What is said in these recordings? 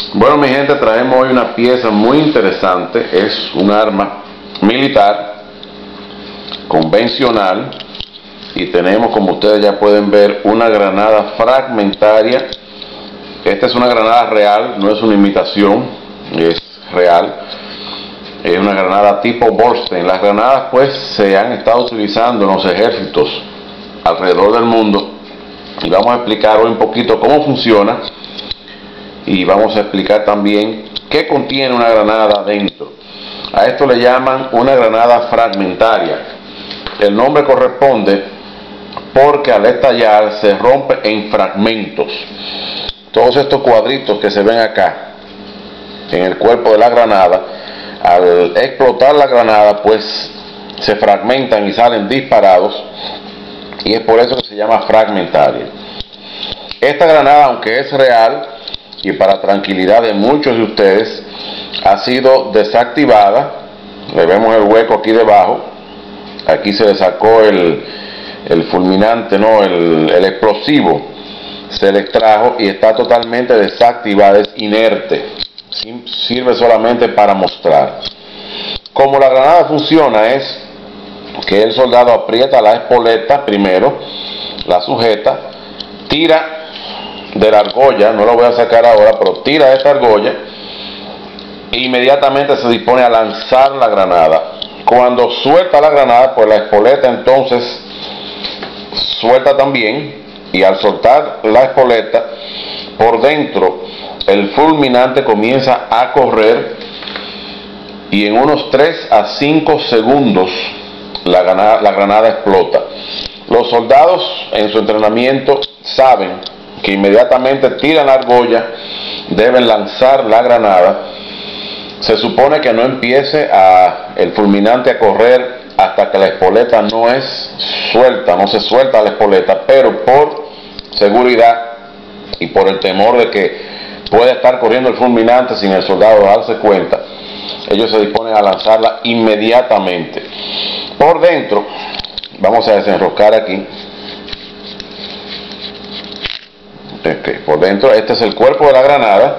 Bueno, mi gente, traemos hoy una pieza muy interesante. Es un arma militar convencional y tenemos, como ustedes ya pueden ver, una granada fragmentaria. Esta es una granada real, no es una imitación, es real. Es una granada tipo Bernstein. Las granadas pues se han estado utilizando en los ejércitos alrededor del mundo y vamos a explicar hoy un poquito cómo funciona y vamos a explicar también qué contiene una granada dentro. A esto le llaman una granada fragmentaria. El nombre corresponde porque al estallar se rompe en fragmentos. Todos estos cuadritos que se ven acá en el cuerpo de la granada, al explotar la granada pues se fragmentan y salen disparados, y es por eso que se llama fragmentaria. Esta granada, aunque es real y para tranquilidad de muchos de ustedes, ha sido desactivada. Le vemos el hueco aquí debajo. Aquí se le sacó el fulminante, no, el explosivo se le extrajo y está totalmente desactivada, es inerte, sirve solamente para mostrar. Como la granada funciona es que el soldado aprieta la espoleta primero, la sujeta, tira de la argolla, no lo voy a sacar ahora, pero tira de esta argolla e inmediatamente se dispone a lanzar la granada. Cuando suelta la granada, pues la espoleta entonces suelta también, y al soltar la espoleta, por dentro el fulminante comienza a correr y en unos 3 a 5 segundos la granada explota. Los soldados en su entrenamiento saben que inmediatamente tiran la argolla, deben lanzar la granada. Se supone que no empiece el fulminante a correr hasta que la espoleta no se suelta la espoleta, pero por seguridad y por el temor de que pueda estar corriendo el fulminante sin el soldado darse cuenta, ellos se disponen a lanzarla inmediatamente. Por dentro, vamos a desenroscar aquí. Por dentro, este es el cuerpo de la granada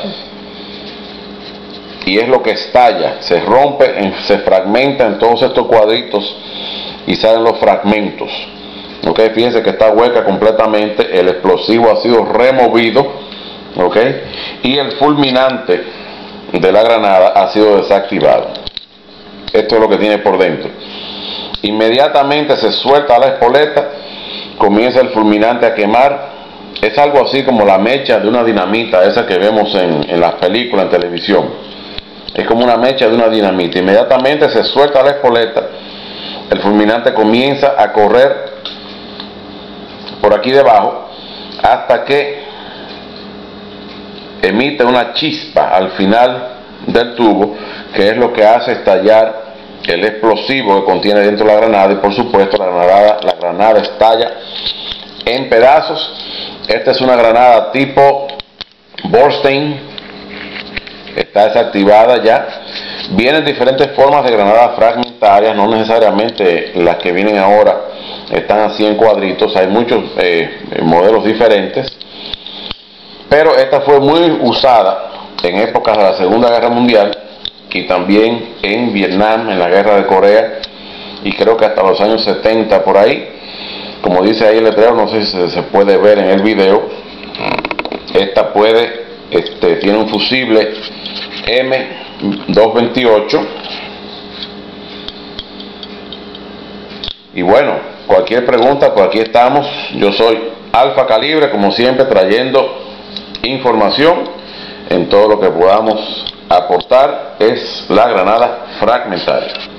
y es lo que estalla, se rompe, se fragmenta en todos estos cuadritos y salen los fragmentos. Fíjense que está hueca completamente, el explosivo ha sido removido, y el fulminante de la granada ha sido desactivado. Esto es lo que tiene por dentro. Inmediatamente se suelta la espoleta, comienza el fulminante a quemar. Es algo así como la mecha de una dinamita, esa que vemos en las películas, en televisión. Es como una mecha de una dinamita. Inmediatamente se suelta la espoleta, el fulminante comienza a correr por aquí debajo hasta que emite una chispa al final del tubo, que es lo que hace estallar el explosivo que contiene dentro la granada, y por supuesto la granada estalla en pedazos. Esta es una granada tipo Bernstein, está desactivada ya. Vienen diferentes formas de granadas fragmentarias, no necesariamente las que vienen ahora están así en cuadritos, hay muchos modelos diferentes, pero esta fue muy usada en épocas de la Segunda Guerra Mundial y también en Vietnam, en la Guerra de Corea, y creo que hasta los años 70 por ahí. Como dice ahí el letrero, no sé si se puede ver en el video, esta tiene un fusible M228. Y bueno, cualquier pregunta, pues aquí estamos. Yo soy Alfa Calibre, como siempre, trayendo información en todo lo que podamos aportar. Es la granada fragmentaria.